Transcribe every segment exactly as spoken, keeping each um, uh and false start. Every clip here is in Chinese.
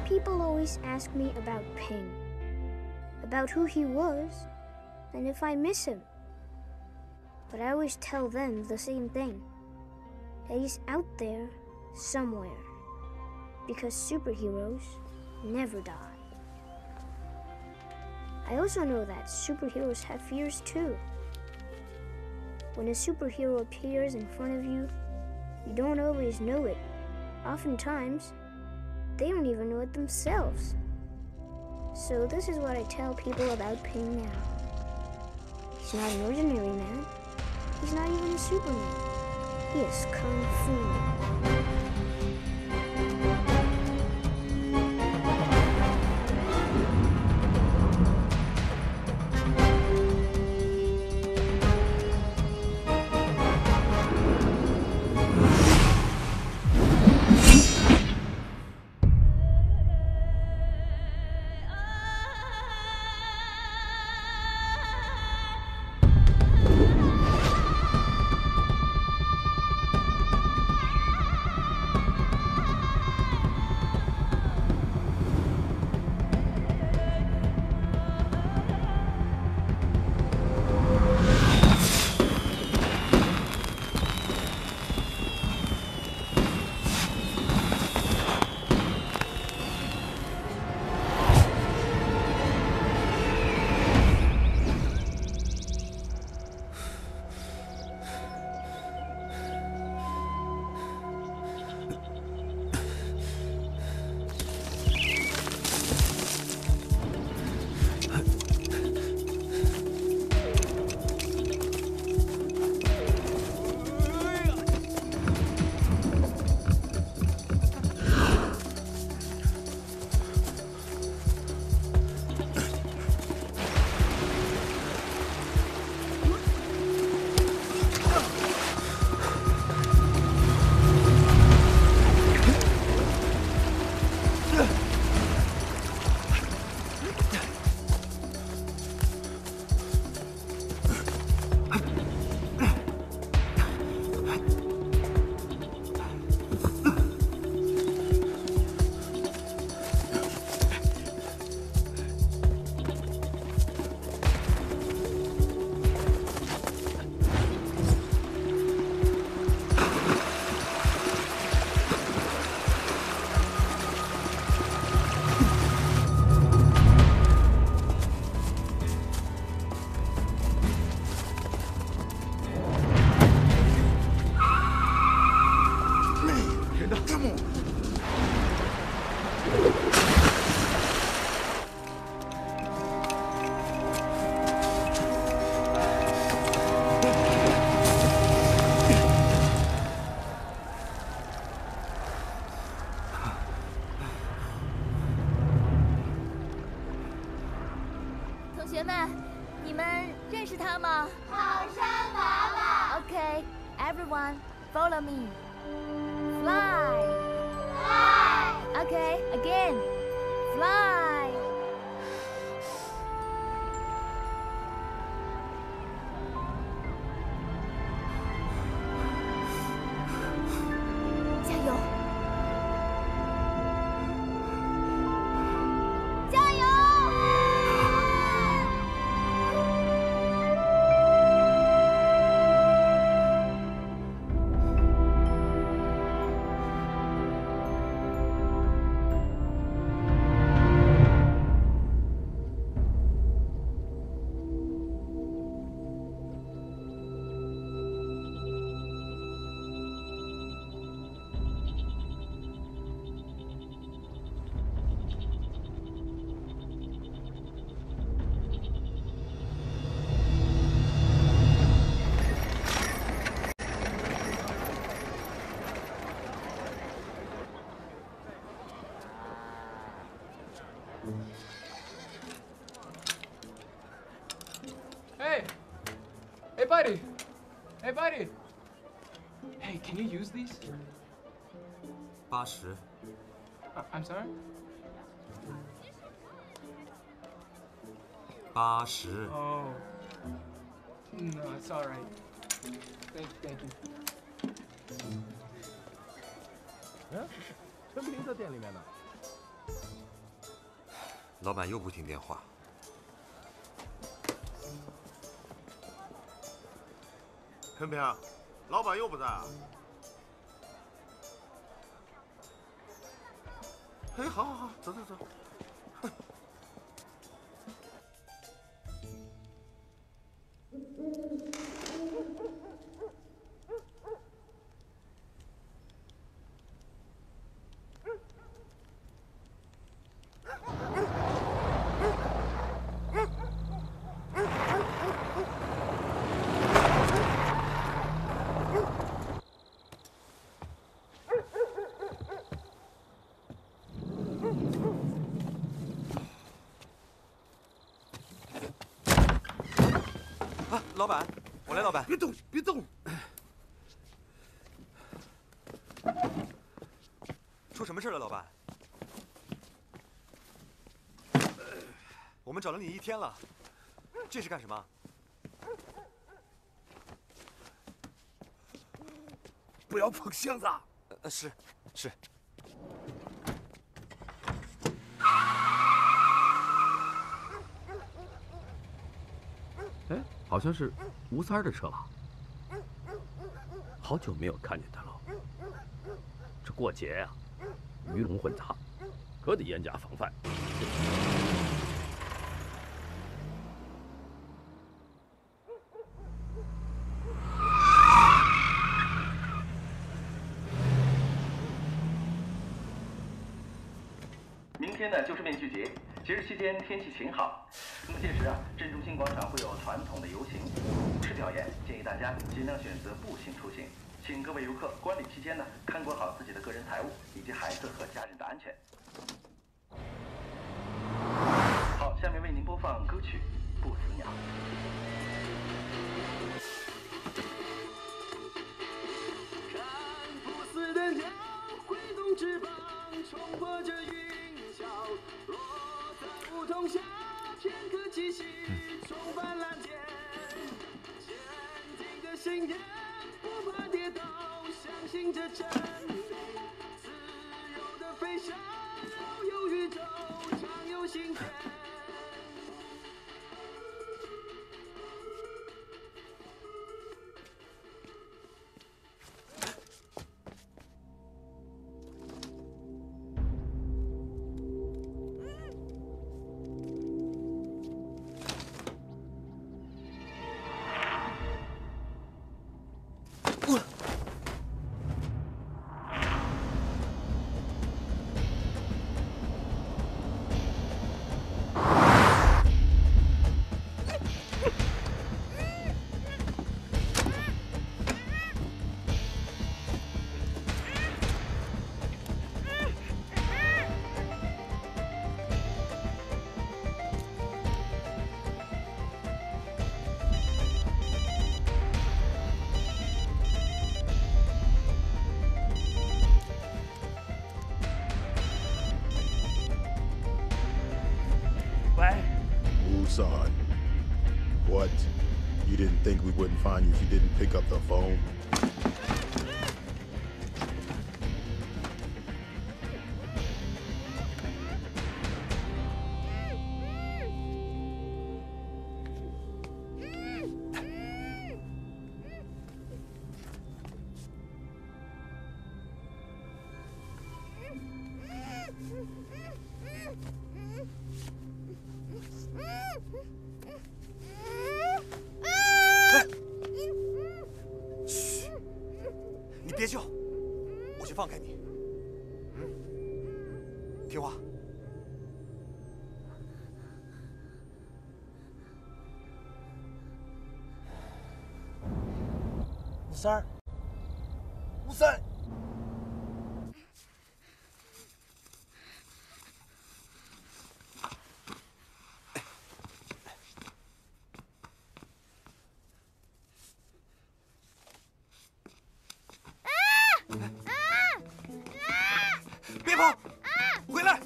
People always ask me about Ping, about who he was, and if I miss him. But I always tell them the same thing, that he's out there somewhere, because superheroes never die. I also know that superheroes have fears too. When a superhero appears in front of you, you don't always know it. Oftentimes, they don't even know it themselves. So this is what I tell people about Ping now. He's not an ordinary man. He's not even a Superman. He is Kung Fu. Okay, everyone, follow me. Fly. Fly. Okay, again. Fly.加油！加油！ Hey! Hey, buddy! Hey, buddy! Hey, can you use these? eighty. Uh, I'm sorry? eighty. Oh. No, it's all right. Thank, thank you. 嗯，陈平的店里面呢？ 老板又不听电话。 平平，老板又不在啊？哎，好好好，走走走。 啊，老板，我来，老板。 别动，别动！ 出什么事了，老板？我们找了你一天了，这是干什么？ 不要碰箱子。 呃，是，是。 哎，好像是吴三儿的车吧？好久没有看见他了。这过节呀、啊，鱼龙混杂，可得严加防范。 明天呢就是面具节，节日期间天气晴好。那么届时啊，镇中心广场会有传统的游行、舞狮表演，建议大家尽量选择步行出行。请各位游客观礼期间呢，看管好自己的个人财物以及孩子和家人的安全。好，下面为您播放歌曲《不死鸟》。看不死的鸟挥动翅膀，冲破这云霄，落在梧桐下，片刻气息重返蓝天，坚定的信念，不怕跌倒，相信这真理，自由的飞翔，遨游宇宙，畅游心田。 Son, what? You didn't think we wouldn't find you if you didn't pick up the phone? 吴三儿，吴三儿， 别跑，回来！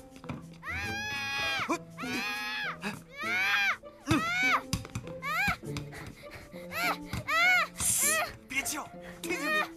别叫，听见没有？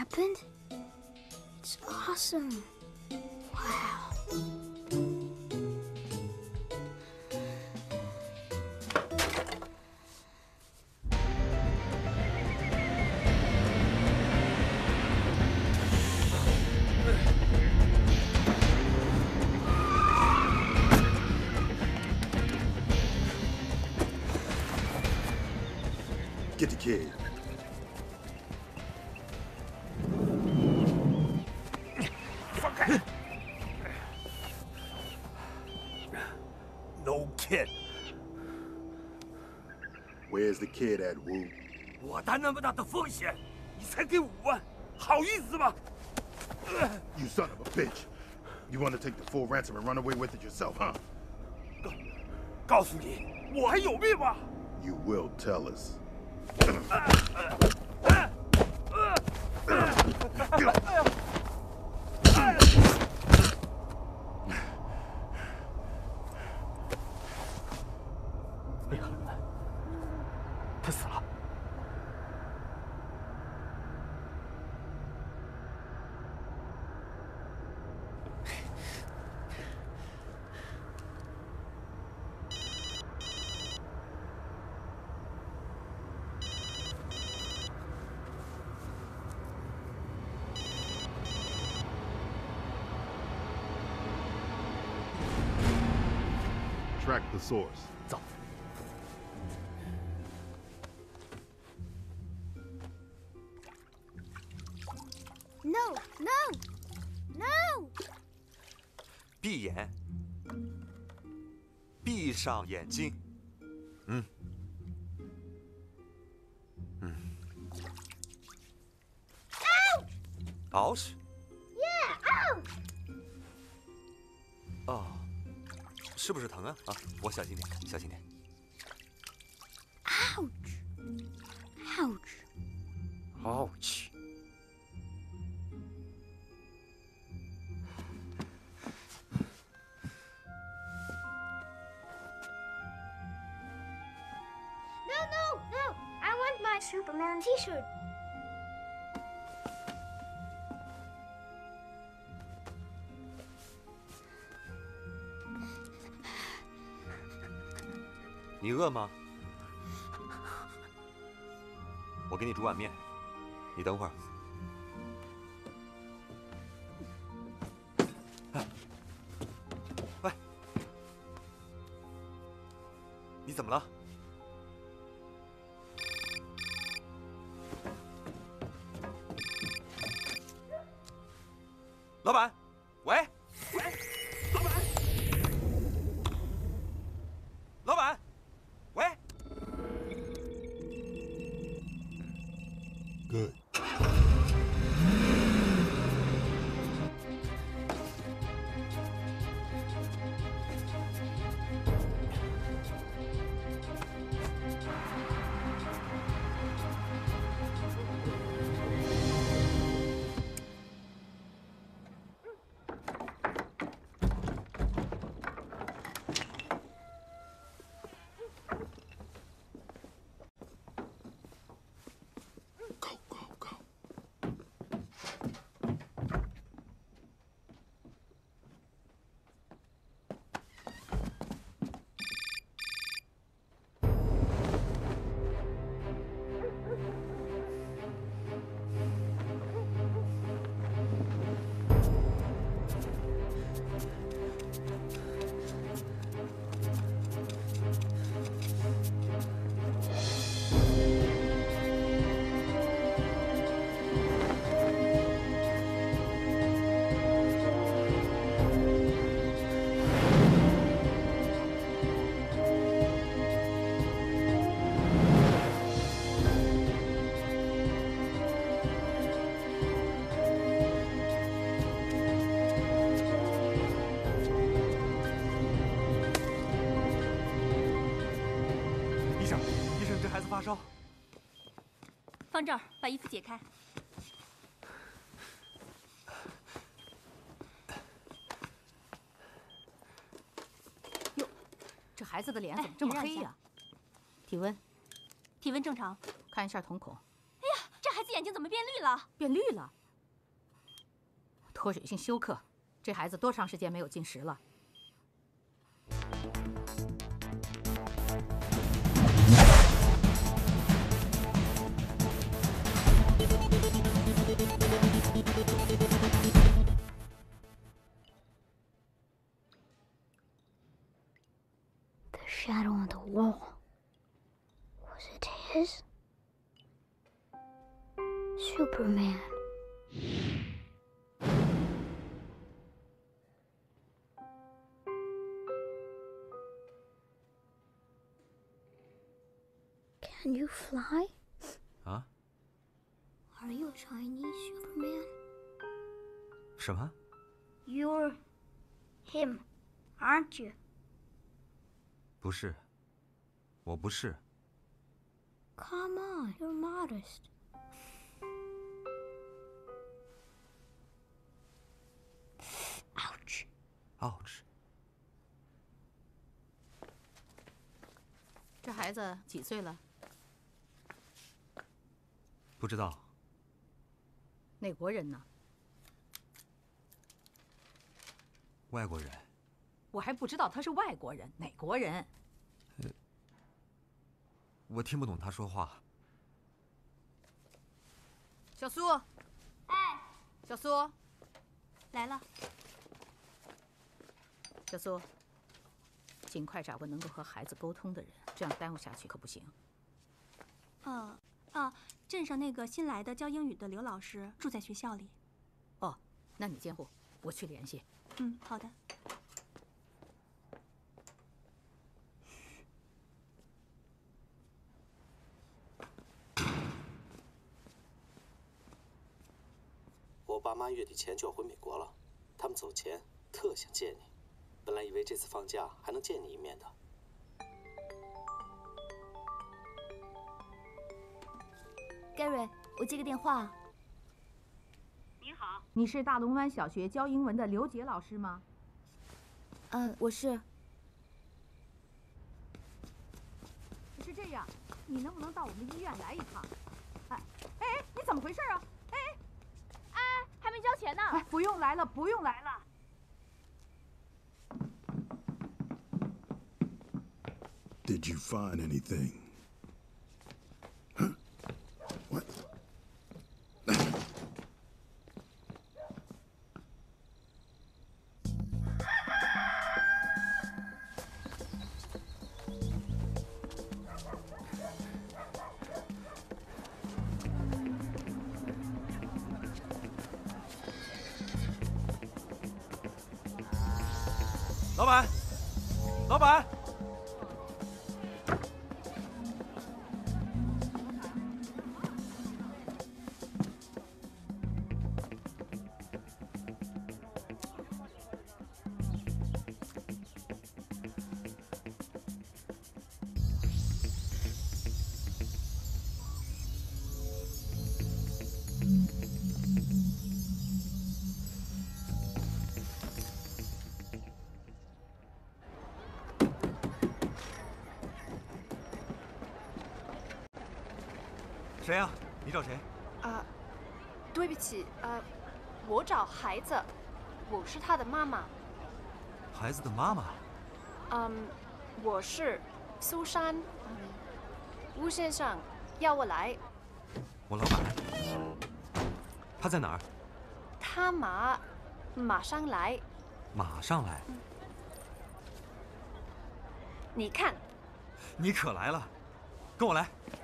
happened? It's awesome. Wow. Get the kid. No kid. Where's the kid at, Wu? 我担那么大的风险，你才给五万，好意思吗？ You son of a bitch. You want to take the full ransom and run away with it yourself, huh? 告诉你，我还有命吗？ You will tell us. 魏恒，他死了。 Track the source. 走。 No, no, no! 闭眼，闭上眼睛。嗯，嗯。Ouch! Yeah, ouch! 哦，是不是疼啊？啊，我小心点，小心点。 Ouch! Ouch! Ouch! No, no, no! I want my Superman t-shirt. You 饿吗？我给你煮碗面，你等会儿。哎，喂，你怎么了？老板，喂，喂，老板，老板，喂。 Good. Go, go, go. 医生，医生，这孩子发烧。 放这儿，把衣服解开。 哟，这孩子的脸怎么这么黑呀？体温， 体温正常。 看一下瞳孔。 哎呀，这孩子眼睛怎么变绿了？ 变绿了？ 脱水性休克，这孩子多长时间没有进食了？ The shadow on the wall. Was it his? Superman. Can you fly? 啊？ Are you a Chinese Superman? 什么？ You're him, aren't you? 不是，我不是。 Come on, you're modest. Ouch. Ouch. 这孩子几岁了？ 不知道。 哪国人呢？ 外国人。 我还不知道他是外国人，哪国人？ 呃，我听不懂他说话。 小苏，哎，小苏， 来了。 小苏，尽快找个能够和孩子沟通的人，这样耽误下去可不行。 哦哦，镇上那个新来的教英语的刘老师住在学校里。 哦，那你监护，我去联系。 嗯，好的。 我爸妈月底前就要回美国了，他们走前特想见你，本来以为这次放假还能见你一面的。 Gary， 我接个电话。 你好， 你是大龙湾小学教英文的刘杰老师吗？ 嗯，我是。 是这样，你能不能到我们医院来一趟？哎哎，你怎么回事啊？哎哎，还没交钱呢。 哎，不用来了，不用来了。 Did you find anything? Huh? What? 老板，老板。 谁呀、啊？你找谁？ 啊、呃，对不起，呃，我找孩子，我是他的妈妈。 孩子的妈妈。 嗯，我是苏珊。嗯，吴先生要我来。 我老板。他在哪儿？ 他马马上来。 马上来。 嗯、你看。 你可来了，跟我来。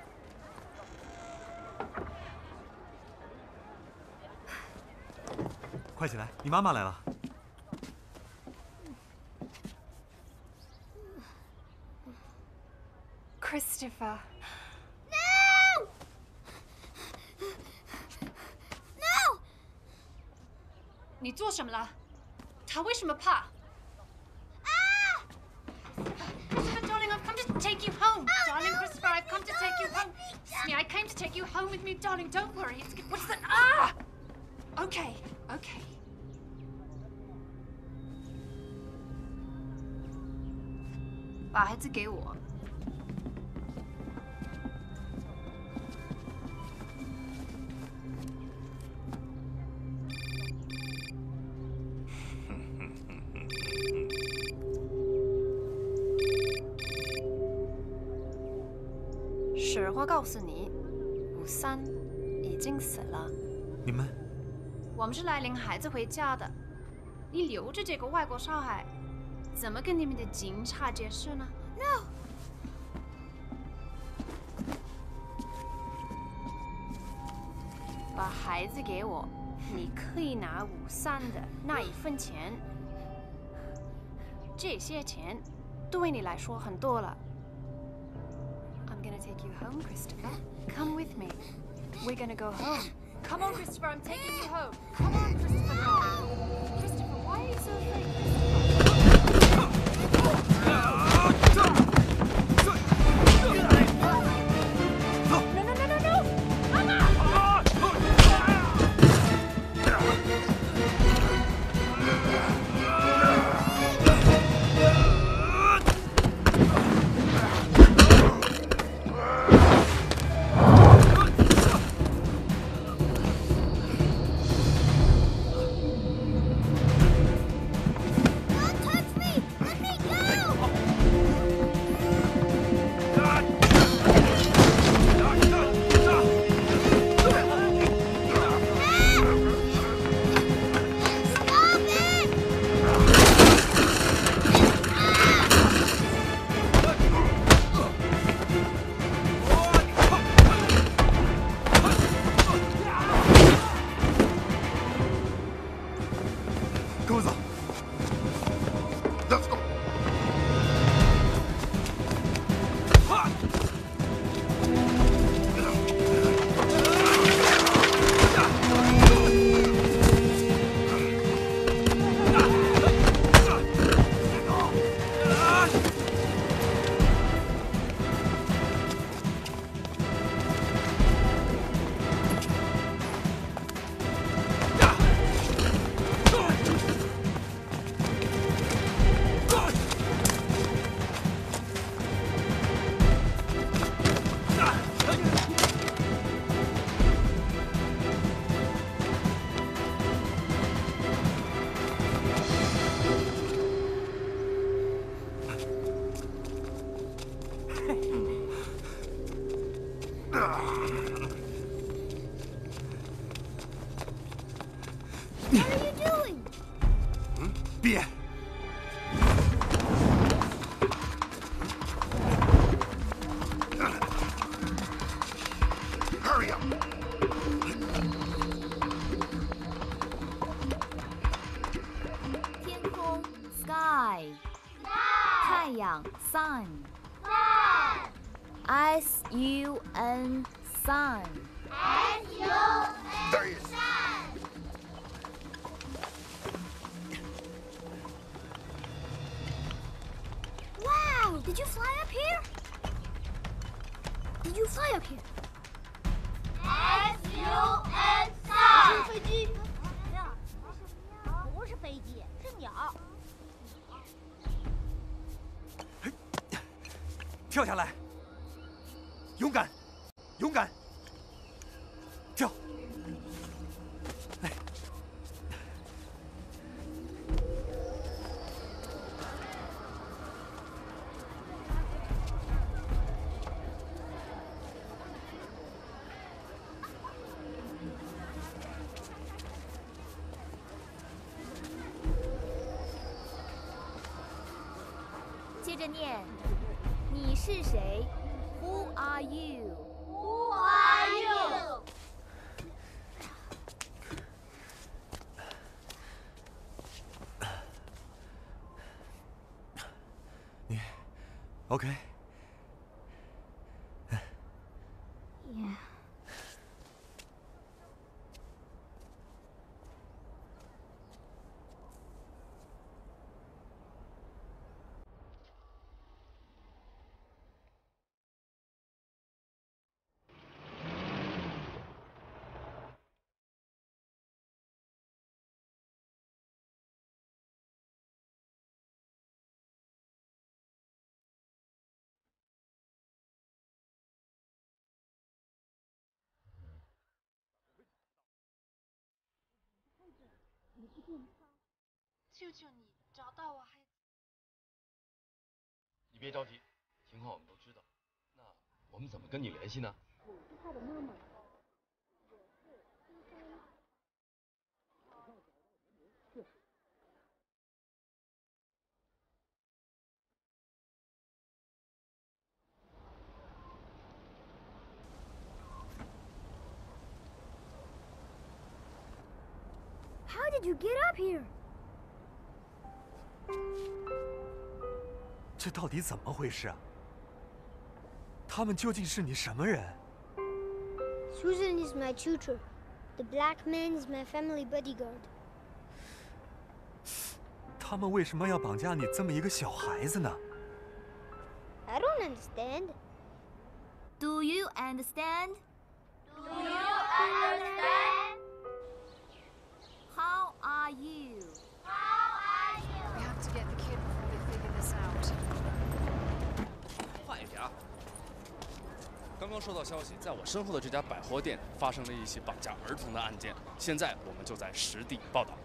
快起来！你妈妈来了。 Christopher。 No! No! 你做什么了？他为什么怕？ Darling, I've come to take you home. Darling Christopher, I've come to take you home. I came to take you home with me, darling. Don't worry. It's good. What's that? Ah! Okay, okay. 把孩子给我。 实话告诉你，吴三已经死了。 你们？ 我们是来领孩子回家的。你留着这个外国小孩，怎么跟你们的警察解释呢 ？No。 把孩子给我，你可以拿吴三的那一份钱。这些钱对你来说很多了。I'm gonna take you home, Christopher. Come with me. We're gonna go home. Come on, Christopher. I'm taking you home. Come on, Christopher. No. Christopher, why are you so afraid? No, no, no, no, no! Mama! 跟我走。Let's go。别！ Hurry up！ 天空 sky， 太阳 sun， S U N sun。 There he is. Wow! Did you fly up here? Did you fly up here? S U N sun。飞机。不是飞机，是鸟。 跳下来，勇敢，勇敢，跳！哎， 接着念，你是谁 ？Who are you? Who are you? 你 OK？ Yeah. 救救你，找到我孩子。 你别着急，情况我们都知道。那我们怎么跟你联系呢？ 他的妈妈。 How did you get up here? 这到底怎么回事啊？他们究竟是你什么人？ Susan is my tutor. The black man is my family bodyguard. 他们为什么要绑架你这么一个小孩子呢？ I don't understand. Do you understand? Do you understand? How are you? How are you? We have to get the kid before they figure this out. 快一点！刚刚收到消息，在我身后的这家百货店发生了一起绑架儿童的案件，现在我们就在实地报道。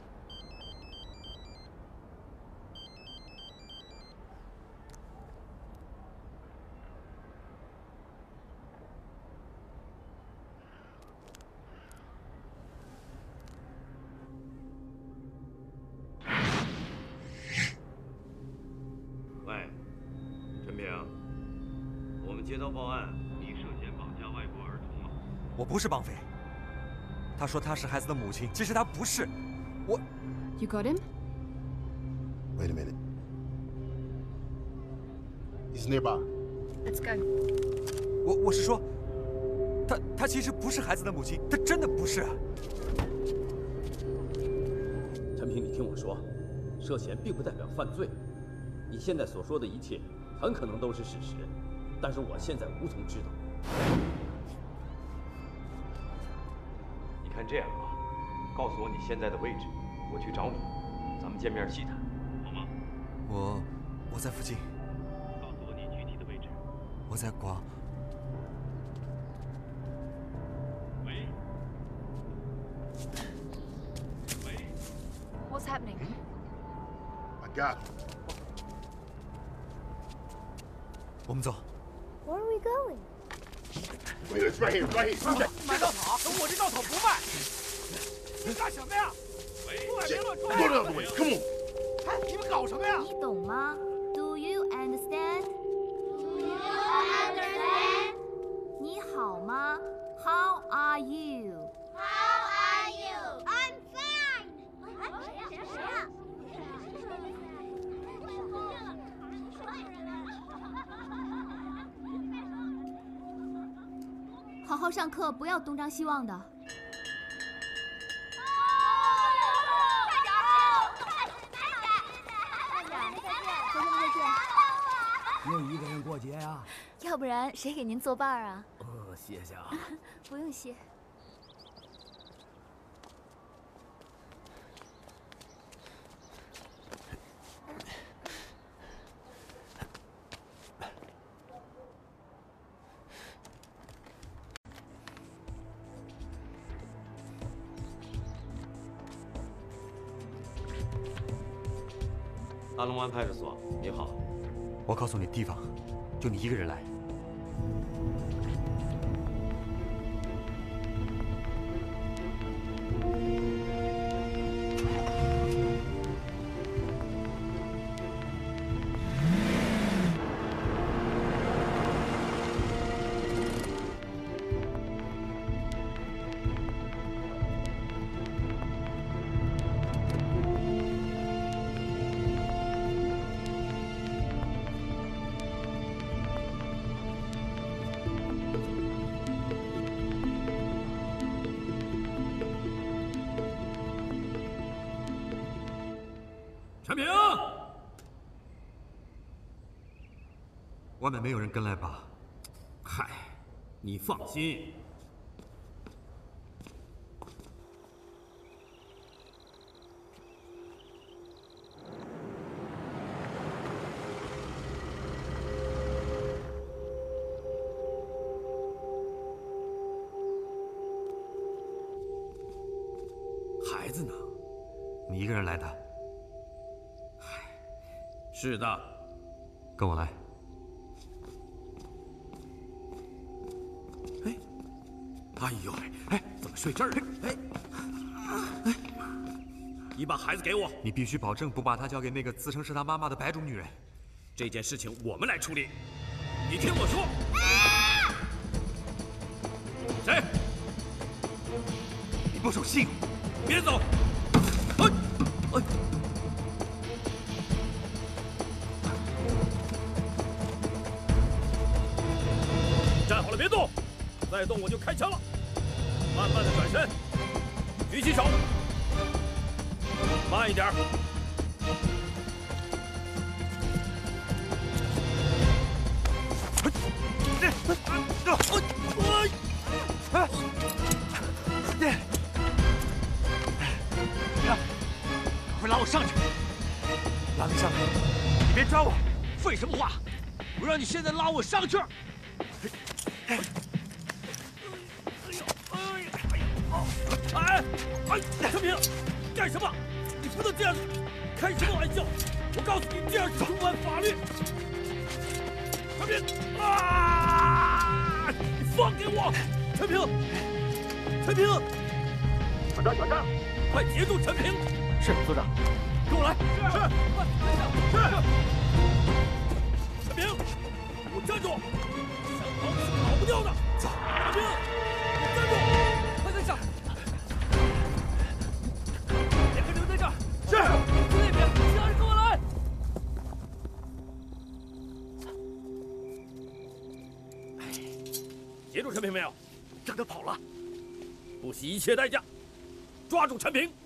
喂，陈平，我们接到报案，你涉嫌绑架外国儿童了。 我不是绑匪。他说他是孩子的母亲，其实他不是。我。 You got him? Wait a minute. He's nearby. Let's go. 我我是说，他他其实不是孩子的母亲，他真的不是。 陈平，你听我说，涉嫌并不代表犯罪。你现在所说的一切，很可能都是事实，但是我现在无从知道。你看这样吧，告诉我你现在的位置，我去找你，咱们见面细谈，好吗？ 我我在附近。 告诉我你具体的位置。 我在广。 喂。喂。 What's happening? I got him. 我们走。 Where are we going? Wait, it's right here, right here. 卖稻草，等我这稻草不卖。你干什么呀？不买别乱说。 Go the other way. Come on. 哎，你们搞什么呀？ 你懂吗 ？Do you understand? Do you understand? 你好吗 ？How are you? How are you? I'm fine. 谁呀？ 好好上课，不要东张西望的。 又一个人过节呀？ 要不然谁给您作伴啊？ 哦，谢谢啊。 不用谢。 大龙湾派出所，你好。 我告诉你地方，就你一个人来。 陈平， 外面没有人跟来吧？ 嗨，你放心。孩子呢？ 你一个人来的？ 是的， 跟我来。 哎呦喂，哎，怎么睡这儿？哎，哎，你把孩子给我， 你必须保证不把他交给那个自称是他妈妈的白种女人。 这件事情我们来处理，你听我说。谁？ 你不守信用， 别走！哎，哎。 站好了，别动！再动我就开枪了。慢慢的转身，举起手，慢一点。 怎么样？快拉我上去！拉你上来！你别抓我！ 废什么话！我让你现在拉我上去！ 哎！哎！哎！陈平，干什么？你不能这样！开什么玩笑！我告诉你，这样是触犯法律。陈平，啊！你放给我！陈平，陈平， 小张，小张， 快截住陈平！ 是，组长。 跟我来。 是。 是。陈平，给我站住！ 跑是跑不掉的，走，陈平，站住！快跟上！两个留在这儿。是。去那边，其他人跟我来。截住陈平没有？ 让他跑了， 不惜一切代价抓住陈平。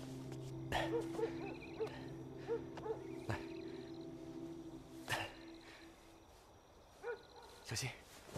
来，小心。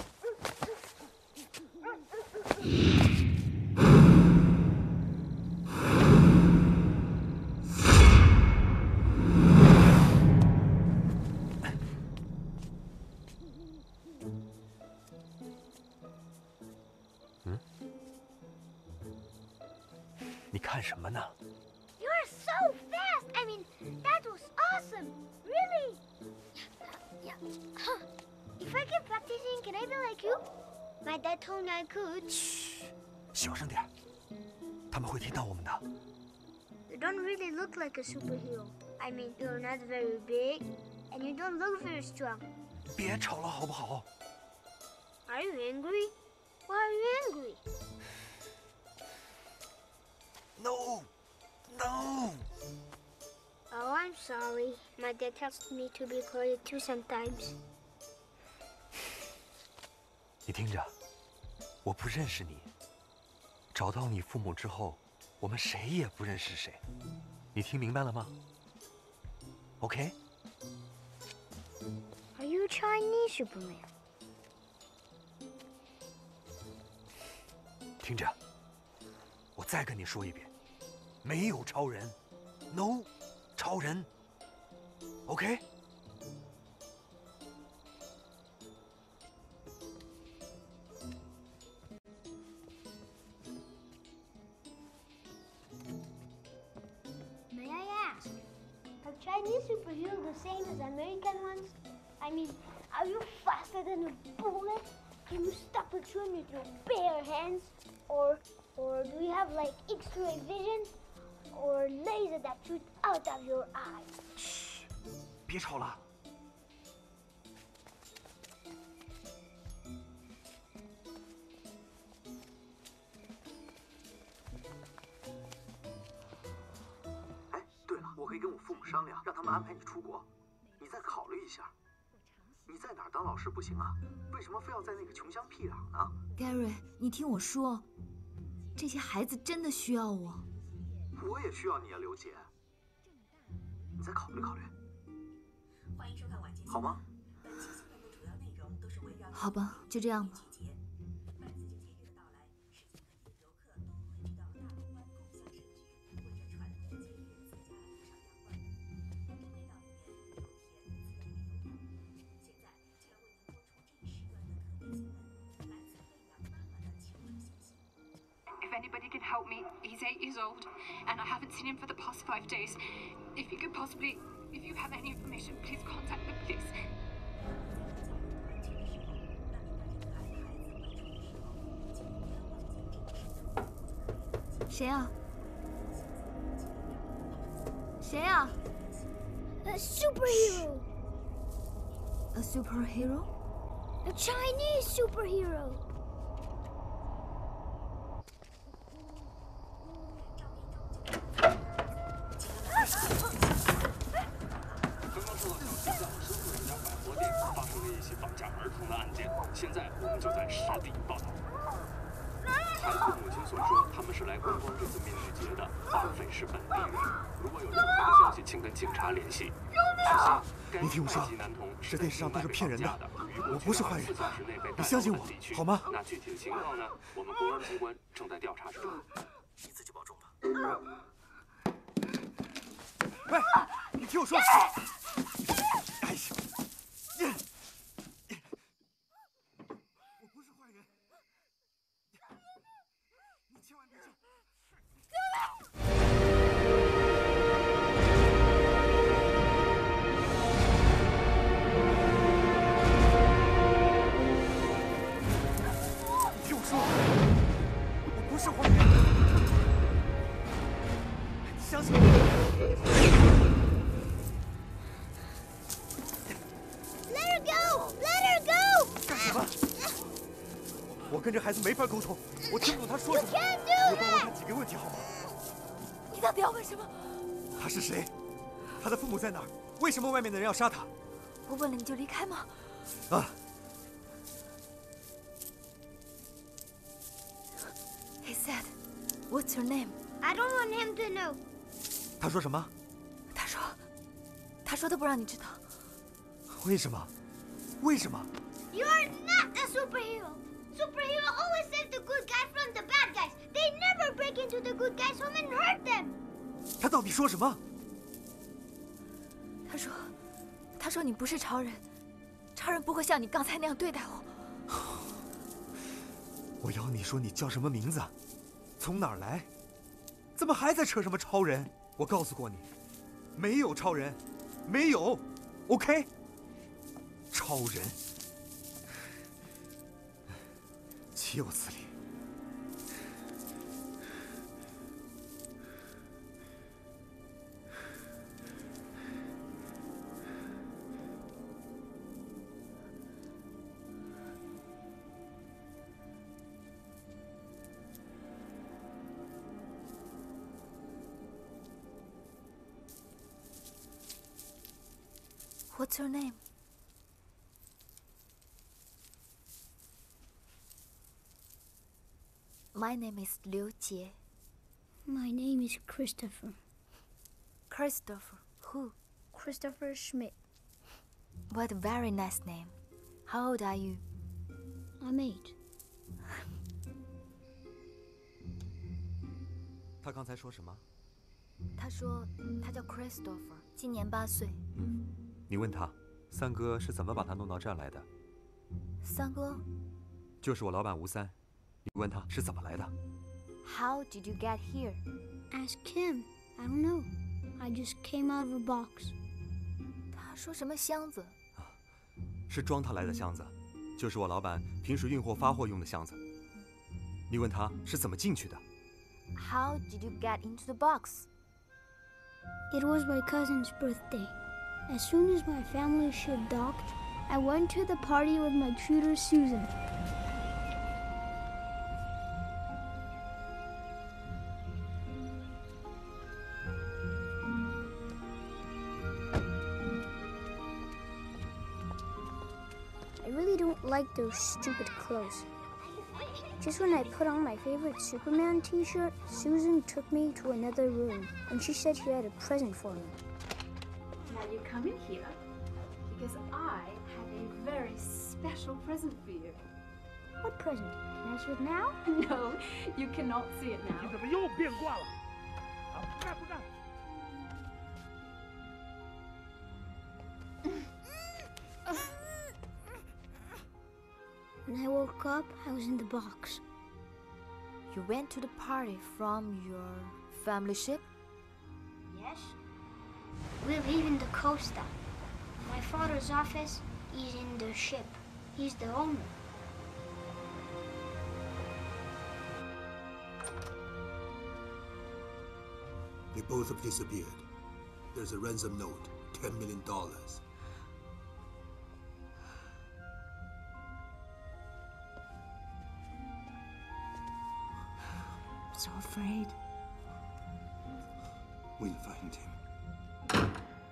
你看什么呢 ？You're so fast. I mean, that was awesome. Really? Yeah. If I keep practicing, can I be like you? My dad told me I could. 嘘，小声点，他们会听到我们的。 You don't really look like a superhero. I mean, you're not very big, and you don't look very strong. 别吵了，好不好 ？Are you angry? Why are you angry? No, no. Oh, I'm sorry. My dad tells me to be quiet too sometimes. 你听着，我不认识你。找到你父母之后，我们谁也不认识谁。你听明白了吗 ？OK？ Are you Chinese Superman? 听着，我再跟你说一遍，没有超人 ，No， 超人 ，OK？ May I ask, are Chinese superheroes the same as American ones? I mean, are you faster than a bullet? Can you stop a train with your bare hands? Or, or do you have like X-ray vision? Or laser that shoot out of your eyes? 嘘，别吵了。 哎，对了，我可以跟我父母商量，让他们安排你出国。你再考虑一下。你在哪儿当老师不行啊？为什么非要在那个穷乡僻壤呢 ？Gary， 你听我说，这些孩子真的需要我。 我也需要你啊，刘姐。你再考虑考虑。欢迎收看晚间新闻，好吗？本期新闻的主要内容都是围绕好吧，就这样吧。 伴随着节日的到来，世界各地的游客都汇聚到大东湾共享社区，为这传统节日自家路上阳光。东北岛里面有田，自然也有海。现在就要为您播出这一时段的特别新闻，来自喂养妈妈的求助信息。 If anybody can help me, he's eight years old, and I haven't seen him for the past five days. If you could possibly, if you have any information, please contact the police. 那你带着可爱的孩子外出的时候，请您不要忘记谁啊？谁啊 A superhero. A superhero? A Chinese superhero. 现在我们就在实地报道。财父母亲所说，他们是来观光这次面具节的，绑匪是本地人。如果有任何的消息，请跟警察联系。 你听我说，这电视上都是骗人的，我不是坏人，你相信我，好吗？ 那具体的情况呢？我们公安机关正在调查中。 你自己保重吧。喂，你听我说。哎呀！ 是坏人，相信我。 Let her go! Let her go! 干什么？我跟这孩子没法沟通，我听不懂他说什么。你帮我看几个问题好吗？ 你到底要问什么？ 他是谁？他的父母在哪儿？为什么外面的人要杀他？ 我问了你就离开吗？ 啊！ He said, "What's your name?" I don't want him to know. 他说什么？ 他说，他说他不让你知道。 为什么？为什么 You're not a superhero. Superhero always save the good guys from the bad guys. They never break into the good guys' home and hurt them. 他到底说什么？ 他说，他说你不是超人，超人不会像你刚才那样对待我。 我要你说你叫什么名字，从哪儿来，怎么还在扯什么超人？我告诉过你，没有超人，没有 ，OK？ 超人，岂有此理！ What's your name? My name is Liu Jie. My name is Christopher. Christopher. Who? Christopher Schmidt. What a very nice name. How old are you? I'm eight. 他刚才说什么？ 他说他叫 Christopher， 今年八岁。 嗯，你问他，三哥是怎么把他弄到这儿来的？ 三哥， 就是我老板吴三。你问他是怎么来的 ？How did you get here? Ask him. I don't know. I just came out of a box. 他说什么箱子？ 是装他来的箱子，就是我老板平时运货发货用的箱子。你问他是怎么进去的 ？How did you get into the box? It was my cousin's birthday. As soon as my family ship docked, I went to the party with my tutor Susan. I really don't like those stupid clothes. Just when I put on my favorite Superman t-shirt, Susan took me to another room, and she said she had a present for me. Now you come in here, because I have a very special present for you. What present? Can I see it now? No, you cannot see it now. 你怎么又变卦了？啊，不干不干！ When I woke up, I was in the box. You went to the party from your family ship? Yes. We're leaving the costa. My father's office is in the ship. He's the owner. They both have disappeared. There's a ransom note, ten million dollars. I'm so afraid. We'll find him.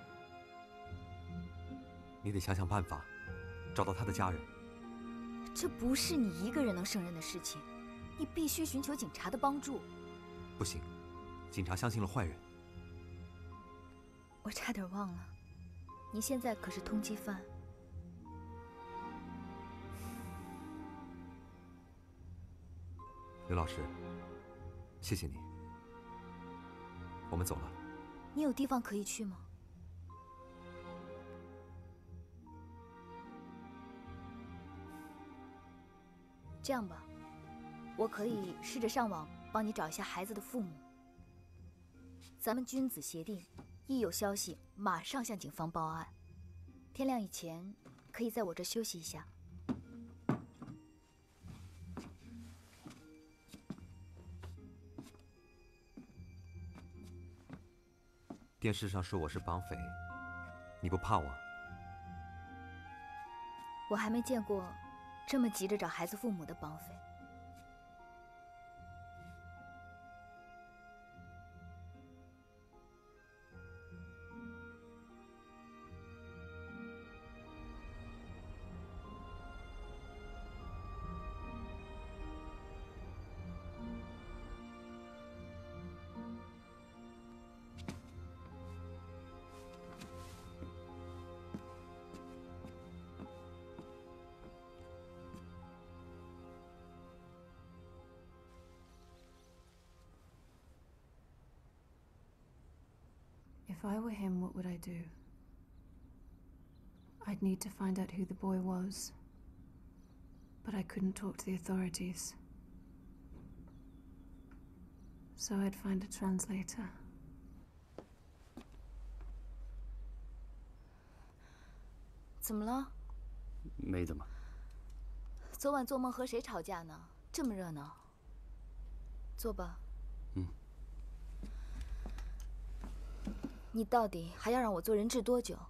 你得想想办法，找到他的家人。 这不是你一个人能胜任的事情，你必须寻求警察的帮助。 不行，警察相信了坏人。 我差点忘了，你现在可是通缉犯。 刘老师，谢谢你。我们走了。 你有地方可以去吗？这样吧，我可以试着上网帮你找一下孩子的父母。咱们君子协定，一有消息马上向警方报案。天亮以前可以在我这休息一下。 电视上说我是绑匪，你不怕我？ 我还没见过这么急着找孩子父母的绑匪。 If I were him, what would I do? I'd need to find out who the boy was. But I couldn't talk to the authorities. So I'd find a translator. 怎么了？ 没怎么。 昨晚做梦和谁吵架呢？这么热闹。坐吧。 嗯。 你到底还要让我做人质多久？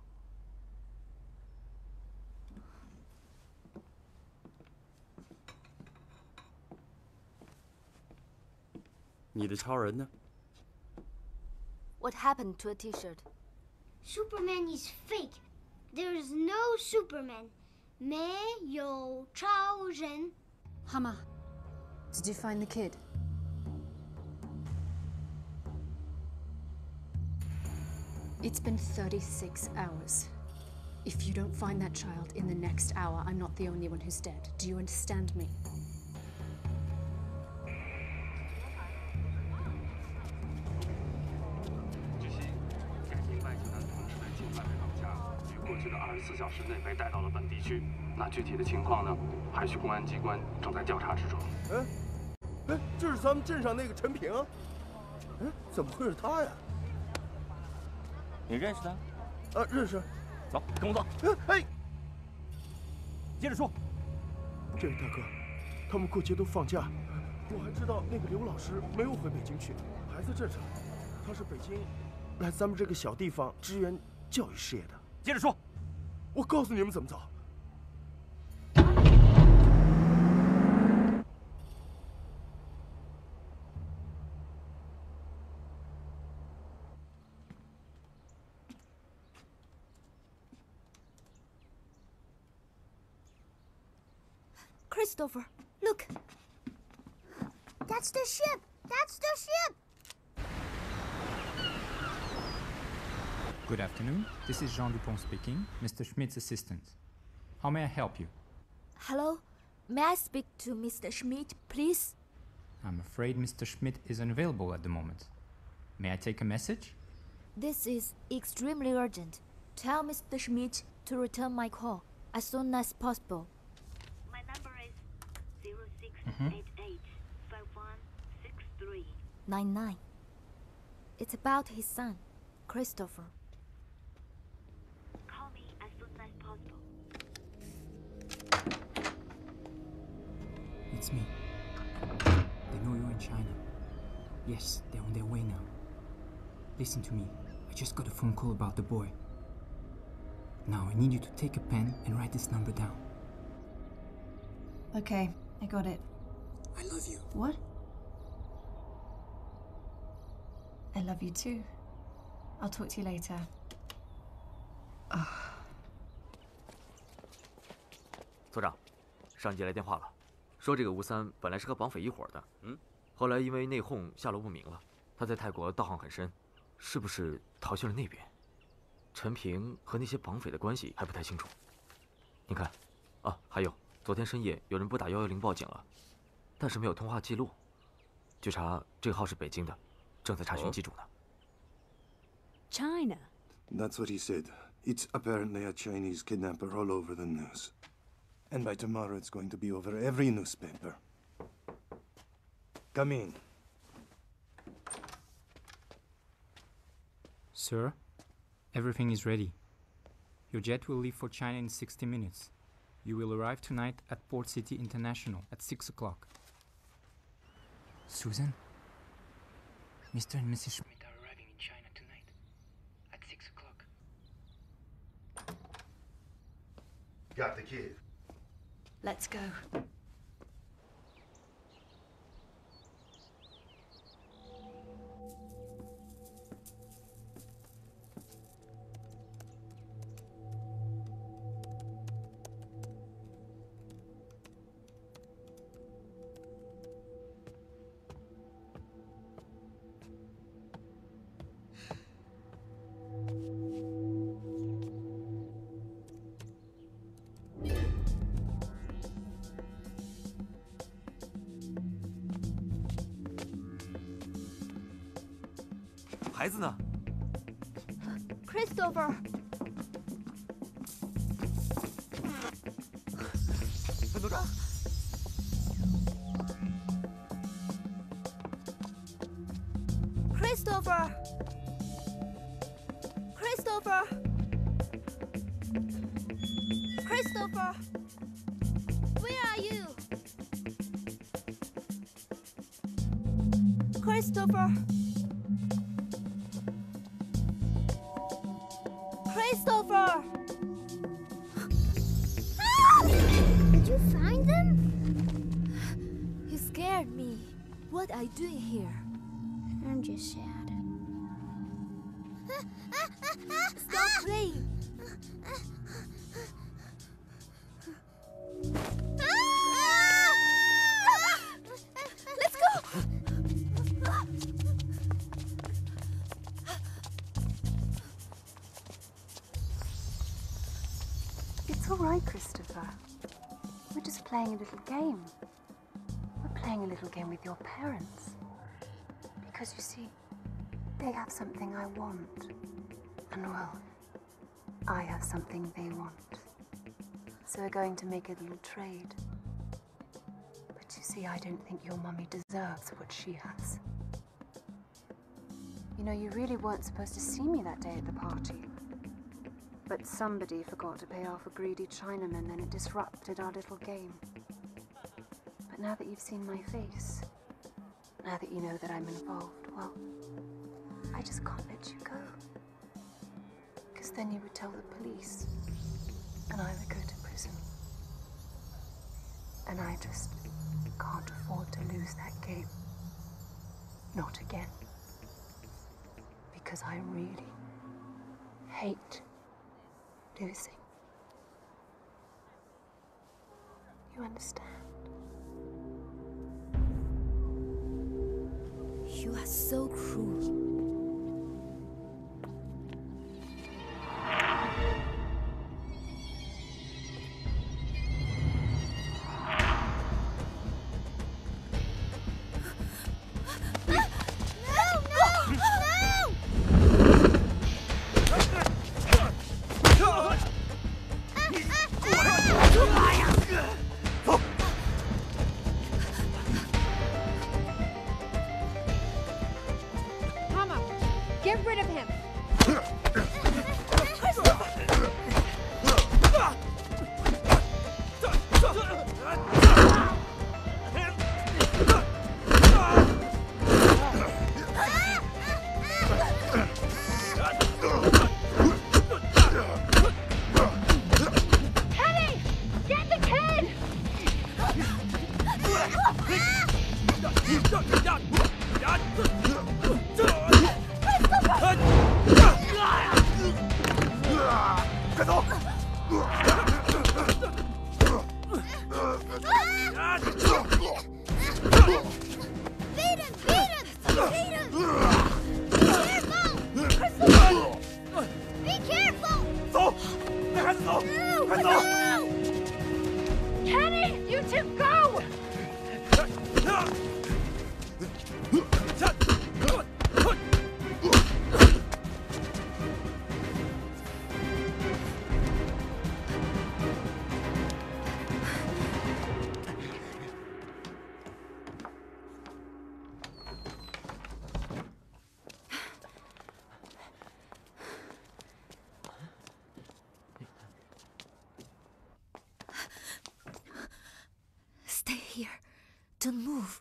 你的超人呢 ？What happened to a T-shirt? Superman is fake. There is no Superman. 没有超人。 Hama, did you find the kid? It's been thirty-six hours. If you don't find that child in the next hour, I'm not the only one who's dead. Do you understand me? 据悉，该名外籍男同志的境外绑架于过去的二十四小时内被带到了本地区。那具体的情况呢？海区公安机关正在调查之中。 哎，哎，这是咱们镇上那个陈平啊！哎，怎么会是他呀？ 你认识他？ 啊，认识。 走，跟我走。 哎，哎接着说。 这位大哥，他们过节都放假，我还知道那个刘老师没有回北京去，还在镇上。他是北京来咱们这个小地方支援教育事业的。 接着说。 我告诉你们怎么走。 Christopher, look. That's the ship. That's the ship. Good afternoon. This is Jean Dupont speaking, Mister Schmidt's assistant. How may I help you? Hello. May I speak to Mister Schmidt, please? I'm afraid Mister Schmidt is unavailable at the moment. May I take a message? This is extremely urgent. Tell Mister Schmidt to return my call as soon as possible. My number is zero six eight eight five one six three nine nine. It's about his son, Christopher. Call me as soon as possible. It's me. They know you're in China. Yes, they're on their way now. Listen to me. I just got a phone call about the boy. Now I need you to take a pen and write this number down. Okay, I got it. I love you. What? I love you too. I'll talk to you later. Oh. 所长，上级来电话了，说这个吴三本来是和绑匪一伙的，嗯，后来因为内讧下落不明了。他在泰国道行很深，是不是逃去了那边？陈平和那些绑匪的关系还不太清楚。你看，啊，还有昨天深夜有人拨打幺幺零报警了，但是没有通话记录。据查，这个号是北京的，正在查询机主呢。 China. That's what he said. It's apparently a Chinese kidnapper all over the news. And by tomorrow, it's going to be over every newspaper. Come in. Sir, everything is ready. Your jet will leave for China in sixty minutes. You will arrive tonight at Port City International at six o'clock. Susan, Mister and Missus Schmidt are arriving in China tonight at six o'clock. Got the kid. Let's go. "孩子呢 ？Christopher。 分头找。 Christopher。Christopher。Christopher。Where are you? Christopher。Christopher! Did you find them? You scared me. What are you doing here? I'm just sad. Stop playing. Let's go. It's all right, Christopher. We're just playing a little game. We're playing a little game with your parents. Because you see, they have something I want. And well, I have something they want. So we're going to make a little trade. But you see, I don't think your mummy deserves what she has. You know, you really weren't supposed to see me that day at the party. But somebody forgot to pay off a greedy Chinaman and it disrupted our little game. But now that you've seen my face, now that you know that I'm involved, well, I just can't let you go. Because then you would tell the police, and I would go to prison. And I just can't afford to lose that game. Not again. Because I really hate losing. You understand? You are so cruel. Get rid of him! 走，快走 Kenny, you two go! Stay here. Don't move.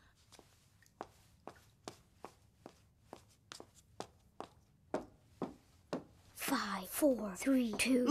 Five, four, three, two.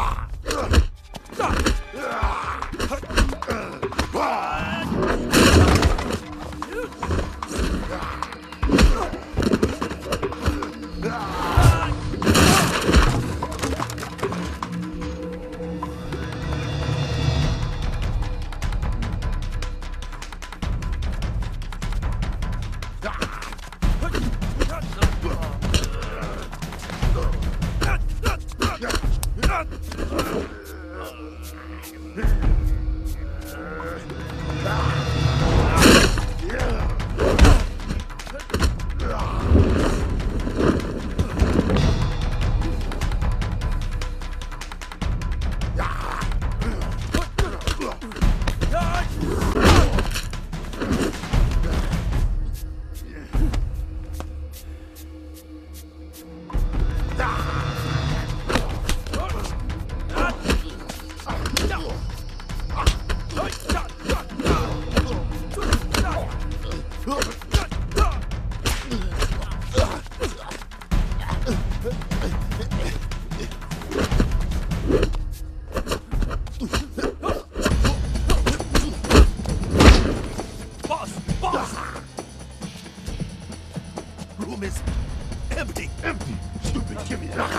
Room is empty. Empty. Stupid. Give me that.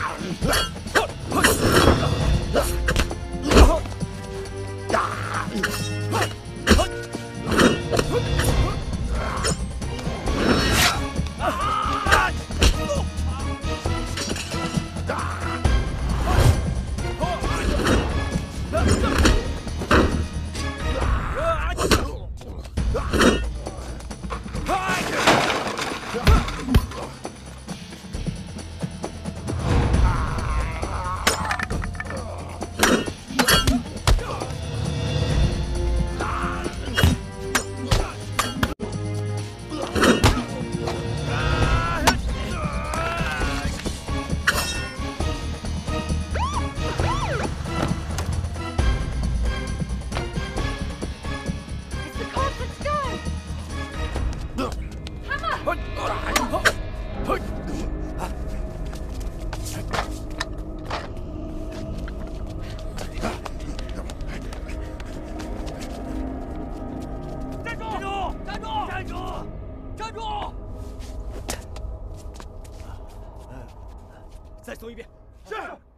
再搜一遍。是。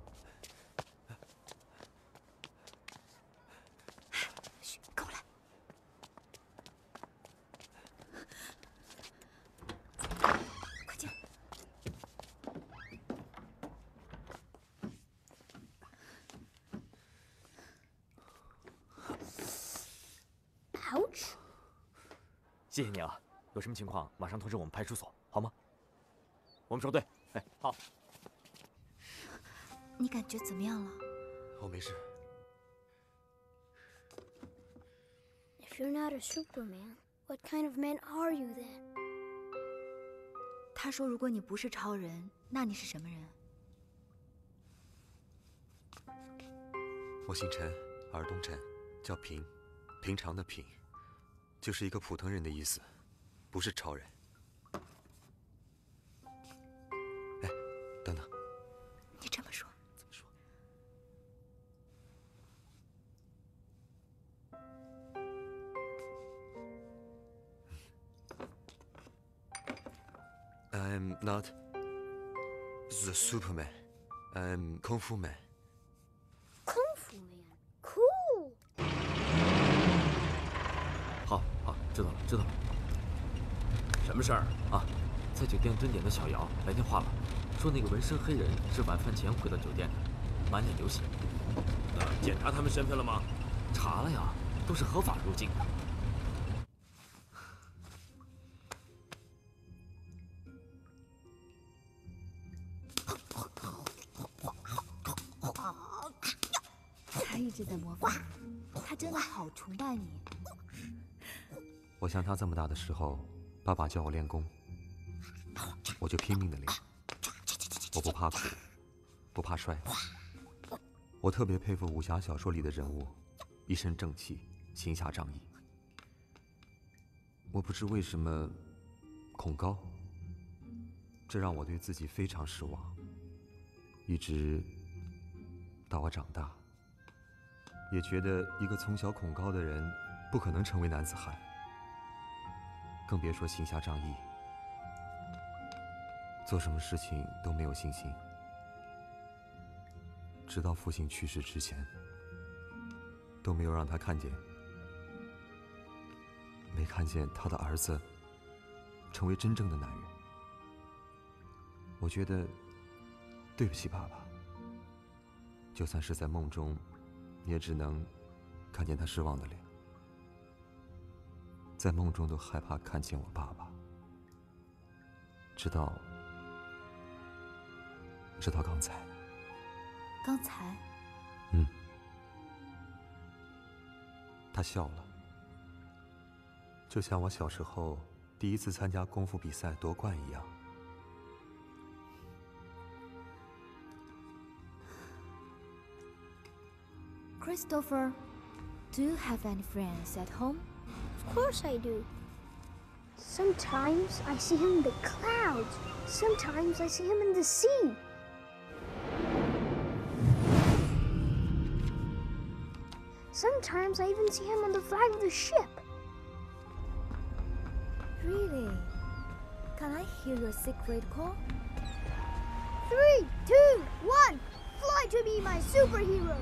嘘，跟我来。快进来。 Ouch！ 谢谢你啊，有什么情况马上通知我们派出所，好吗？我们收队。哎，好。 你感觉怎么样了？ 我没事。 If you're not a Superman, what kind of man are you then? 他说，如果你不是超人，那你是什么人？ 我姓陈，尔东陈，叫平，平常的平，就是一个普通人的意思，不是超人。哎，等等。 你这么说。 I'm not the Superman. I'm Kung Fu Man. Kung Fu Man, cool. 好，好，知道了，知道了。 什么事儿啊？在酒店蹲点的小姚来电话了，说那个纹身黑人是晚饭前回到酒店的， 满点游戏。 那检查他们身份了吗？ 查了呀，都是合法入境的。 他一直在模仿，他真的好崇拜你。 我像他这么大的时候，爸爸教我练功，我就拼命的练。我不怕苦，不怕摔。我特别佩服武侠小说里的人物，一身正气，行侠仗义。我不知为什么恐高，这让我对自己非常失望。一直到我长大。 也觉得一个从小恐高的人不可能成为男子汉，更别说行侠仗义，做什么事情都没有信心。直到父亲去世之前，都没有让他看见，没看见他的儿子成为真正的男人。我觉得对不起爸爸，就算是在梦中。 也只能看见他失望的脸，在梦中都害怕看见我爸爸。直到，直到刚才。 刚才？ 嗯。他笑了，就像我小时候第一次参加功夫比赛夺冠一样。 Christopher, do you have any friends at home? Of course I do. Sometimes I see him in the clouds. Sometimes I see him in the sea. Sometimes I even see him on the flag of the ship. Really? Can I hear your secret call? Three, two, one, fly to be my superhero!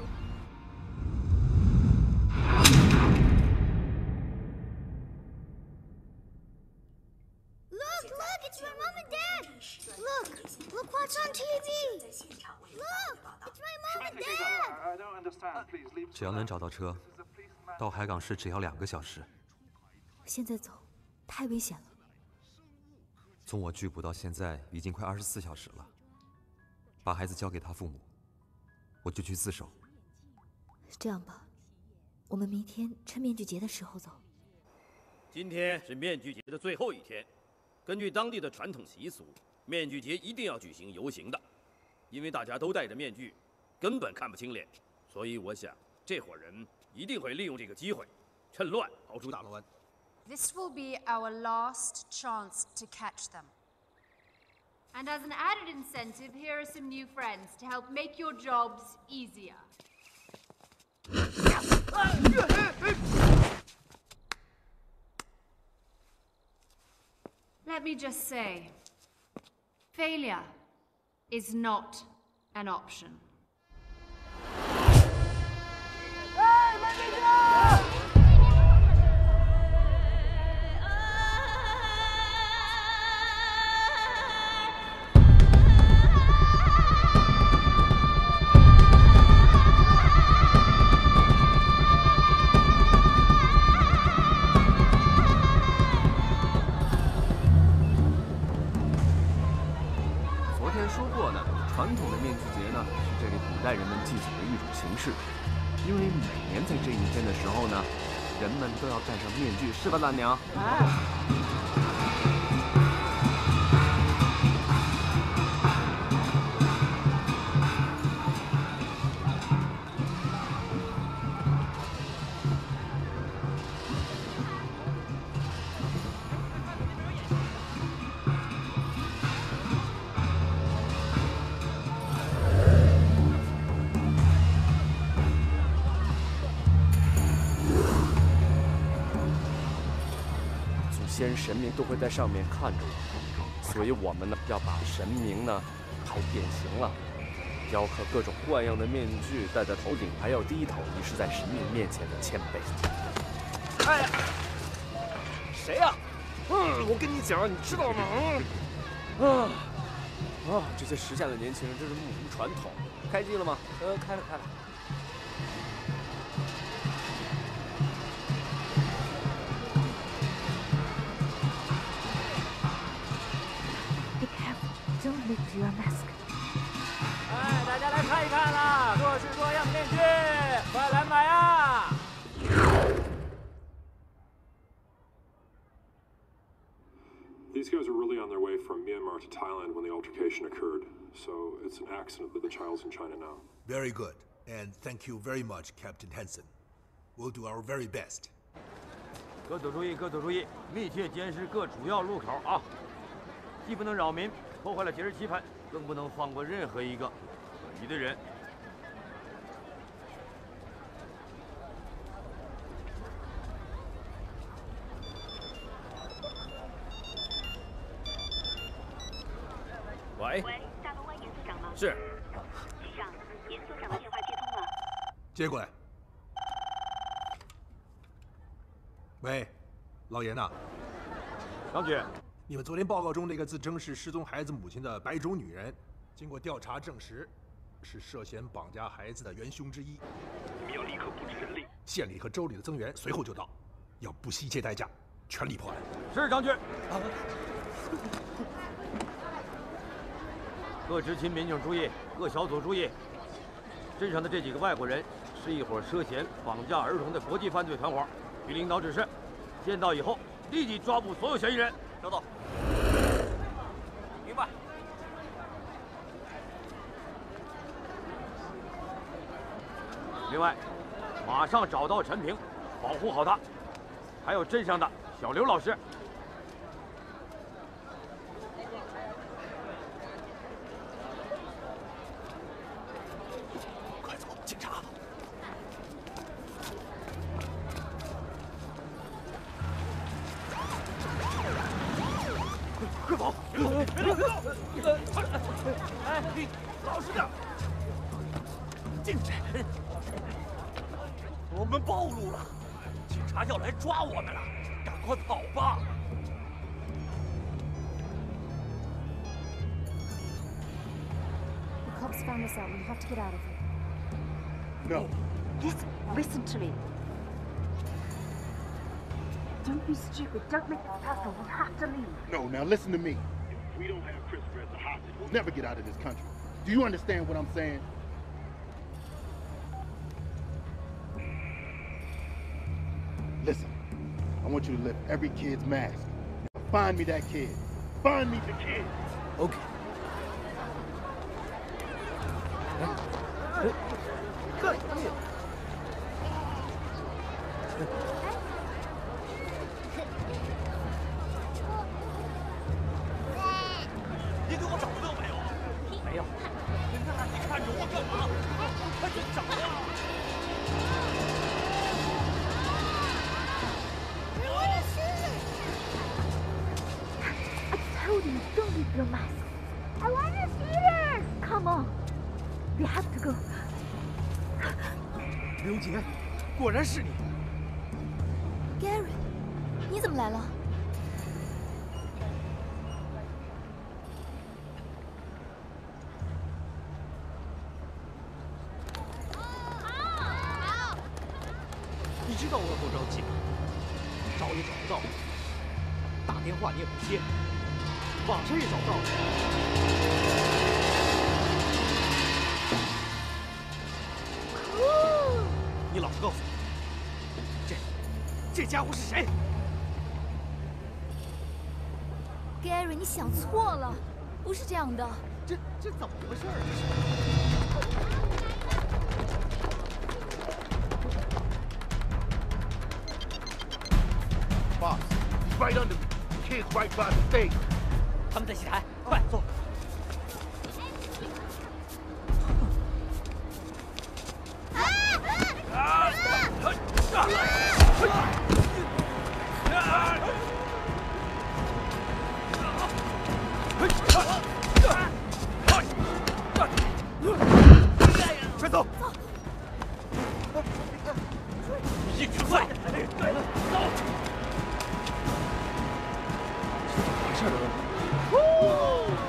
Look, look, it's my mom and dad! Look, look what's on T V! Look, it's my mom and dad! 只要能找到车，到海港市只要两个小时。 现在走，太危险了。 从我拒捕到现在已经快二十四小时了。把孩子交给他父母，我就去自首。 这样吧，我们明天趁面具节的时候走。 今天是面具节的最后一天，根据当地的传统习俗，面具节一定要举行游行的，因为大家都戴着面具，根本看不清脸，所以我想这伙人一定会利用这个机会，趁乱逃出大陆湾。 This will be our last chance to catch them. And as an added incentive, here are some new friends to help make your jobs easier. Let me just say, failure is not an option. Hey, manager! 传统的面具节呢，是这里古代人们祭祖的一种形式。因为每年在这一天的时候呢，人们都要戴上面具，是吧，大娘？哎。 先神明都会在上面看着我，所以我们呢要把神明呢拍变形了，雕刻各种怪样的面具戴在头顶，还要低头，以示在神明面前的谦卑。哎，谁呀？嗯，我跟你讲，你知道吗？啊啊！ 哦，这些时下的年轻人真是目无传统。开机了吗？呃，开了，开了。 Don't lift your mask. 哎，大家来看一看啦，各式各样的面具，快来买啊！ These guys are really on their way from Myanmar to Thailand when the altercation occurred, so it's an accident that the child's in China now. Very good, and thank you very much, Captain Henson. We'll do our very best. 各组注意，各组注意，密切监视各主要路口啊！既不能扰民。 破坏了节日气氛，更不能放过任何一个可疑的人。 喂。 喂，大龙湾严所长吗？ 是。 局长，严所长的电话接通了。 接过来。喂，老严呐。 张局。 你们昨天报告中那个自称是失踪孩子母亲的白种女人，经过调查证实，是涉嫌绑架孩子的元凶之一。 你们要立刻布置人力， 县里和州里的增援随后就到，要不惜一切代价，全力破案。 是张局。各执勤民警注意，各小组注意，镇上的这几个外国人是一伙涉嫌绑架儿童的国际犯罪团伙。据领导指示，见到以后立即抓捕所有嫌疑人。收到。 明白。 另外，马上找到陈平，保护好他，还有镇上的小刘老师。 快走，警察！ 快跑！别动！别动！别动！哎，你老实点！进去！我们暴露了，警察要来抓我们了，赶快跑吧！ The cops found us out. We have to get out of here. No. Just listen to me. Don't be stupid. Don't make this personal. We have to leave. No, now listen to me. If we don't have Christopher as a hostage, We'll never get out of this country. Do you understand what I'm saying? Listen, I want you to lift every kid's mask. Find me that kid. Find me the kid. Okay. Good. 你给我找到没有？没有。那你看着我干嘛？快去找啊！ I told you, don't leave your mask. I want to see her. Come on. We have to go. 刘杰，果然是你。 Gary， 你怎么来了？ 你知道我有多着急吗？找也找不到，打电话你也不接，网上也找不到。你老实告诉我，这这家伙是谁 ？Gary， 你想错了，不是这样的。 这这怎么回事？这是。 Boss, he's right under me. The kid's right by the stage. 他们在戏台，快走！ 快走！ 一直快！走！ 怎么回事？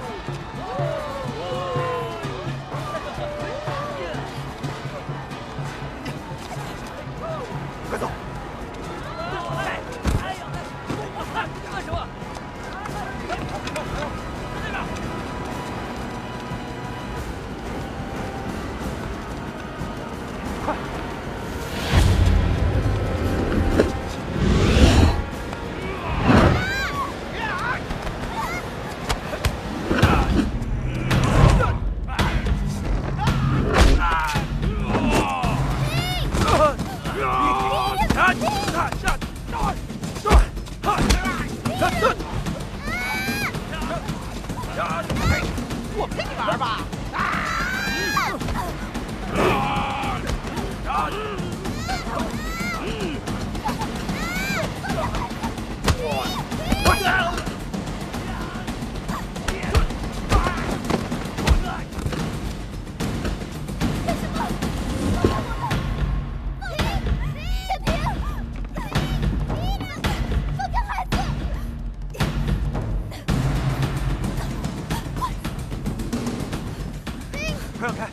我陪你玩吧！ 快让开！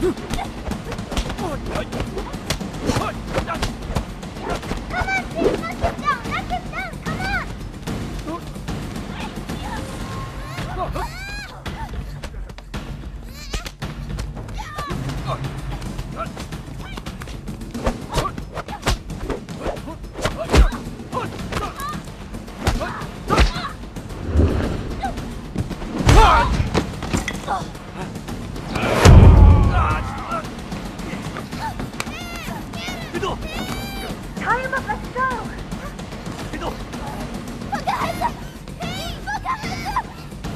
别动！ Tie him up, let's go! 别动！ 放开孩子！嘿，放开孩子！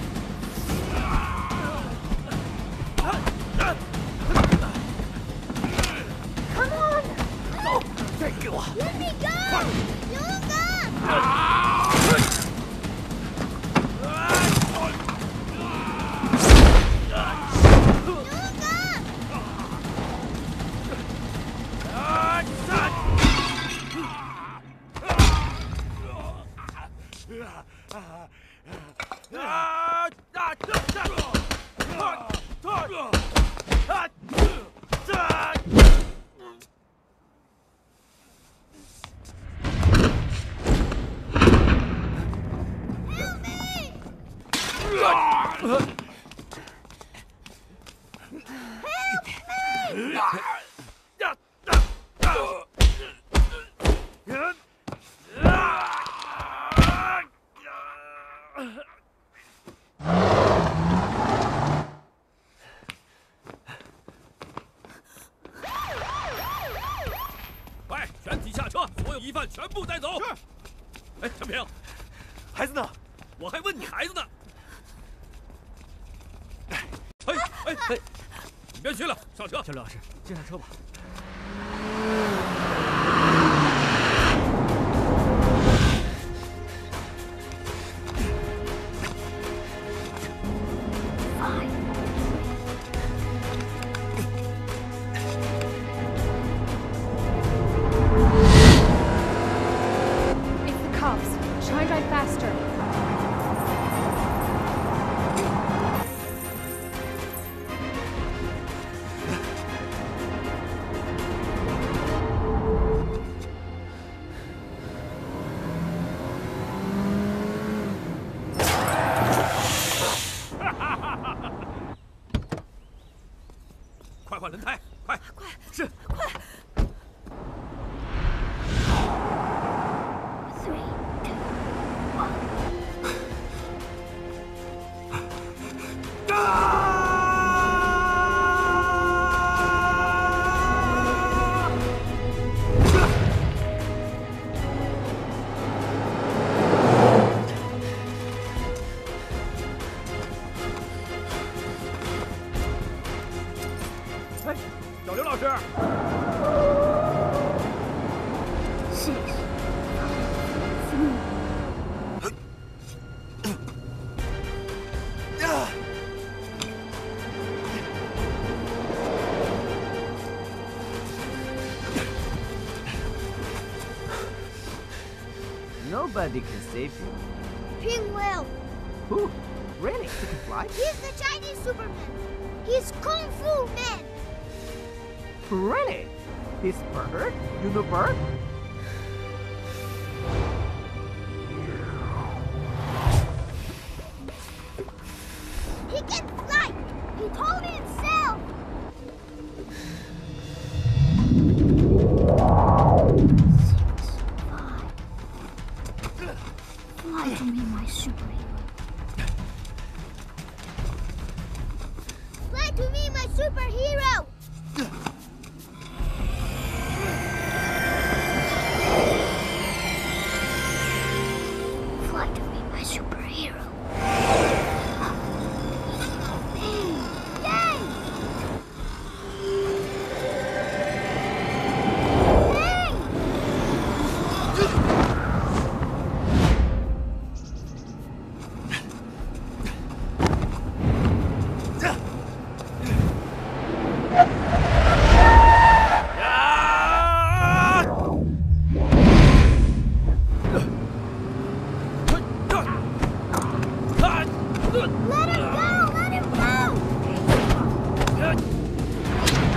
Come on！ 走，再给我！ Let me go！ 勇敢！ 啊！ 快，全体下车，所有疑犯全部带走。是。哎，陈平，孩子呢？我还问你孩子呢。哎哎哎！你别去了，上车。小刘老师，先上车吧。 Try and drive faster. Quick, 换轮胎，快，快，是， 快。 哎，小刘老师， 谢谢。 Nobody can save you. Ping will. Who? Really? He can fly? He's the Chinese Superman. He's Kung Fu Man. Really? He's bird? You know bird? He can fly. He told me himself. Fly to me, my superhero. Fly to me, my superhero. Fly to me, my superhero. Let him go! Let him go!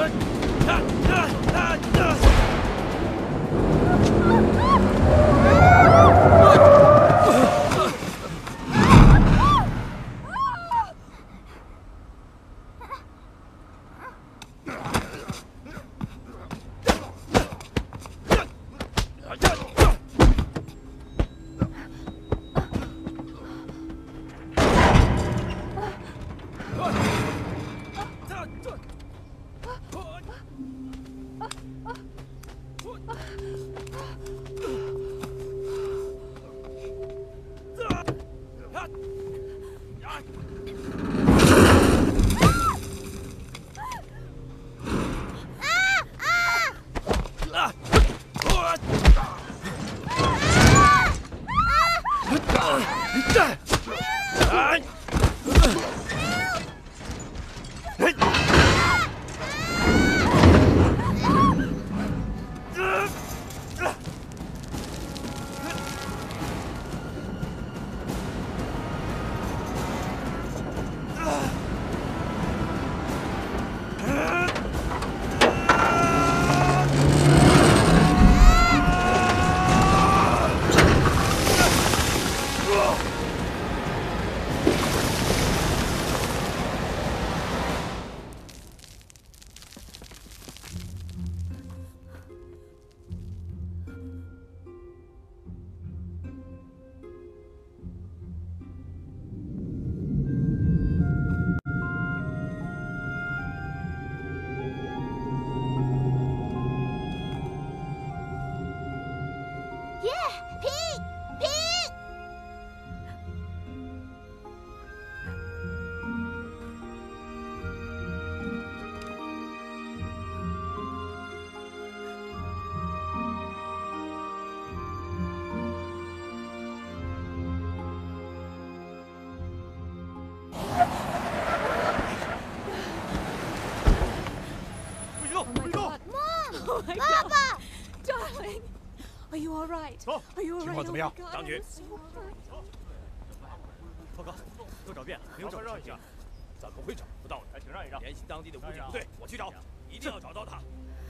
Papa! Darling! Are you all right? Are you all 情 right? 况怎么样 Oh my？ God, 张局 I'm so hurt. 报告，都找遍了，没有找到一下，怎么会找不到呢？请让一让，联系当地的武警部队，我去找，一定要找到他。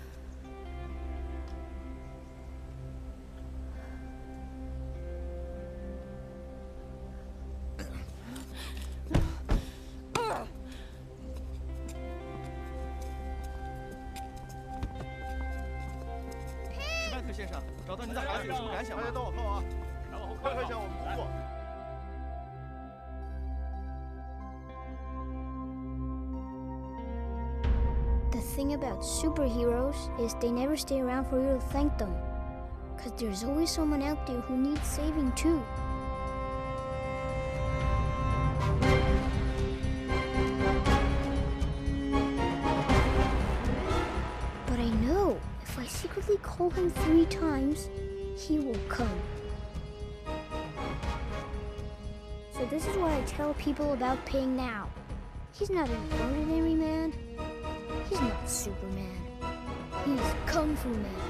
史迈特先生，找到您的孩子有什么感想吗？大家都往后啊，快快向我们通过。 The thing about superheroes is they never stay around for you to thank them. Cause there's always someone out there who needs saving too. But I know if I secretly call him three times, he will come. So this is what I tell people about Ping now. He's not an ordinary man. He's not Superman. He's Kung Fu Man.